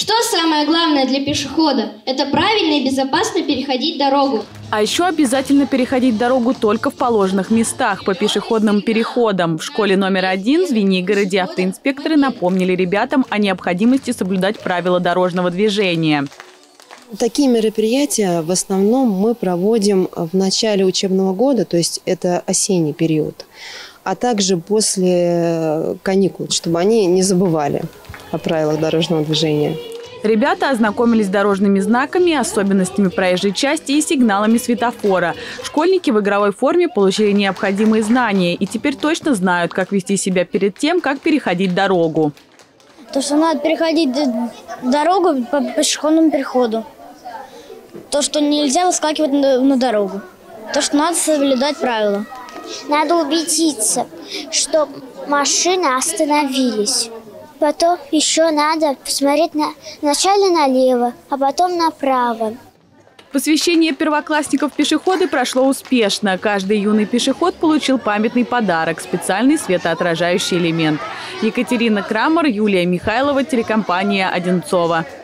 Что самое главное для пешехода? Это правильно и безопасно переходить дорогу. А еще обязательно переходить дорогу только в положенных местах, по пешеходным переходам. В школе номер 1 в Звенигороде автоинспекторы напомнили ребятам о необходимости соблюдать правила дорожного движения. Такие мероприятия в основном мы проводим в начале учебного года, то есть это осенний период, а также после каникул, чтобы они не забывали о правилах дорожного движения. Ребята ознакомились с дорожными знаками, особенностями проезжей части и сигналами светофора. Школьники в игровой форме получили необходимые знания и теперь точно знают, как вести себя перед тем, как переходить дорогу. То, что надо переходить дорогу по пешеходному переходу. То, что нельзя выскакивать на дорогу. То, что надо соблюдать правила. Надо убедиться, что машины остановились. Потом еще надо посмотреть вначале налево, а потом направо. Посвящение первоклассников в пешеходы прошло успешно. Каждый юный пешеход получил памятный подарок – специальный светоотражающий элемент. Екатерина Крамер, Юлия Михайлова, телекомпания «Одинцово».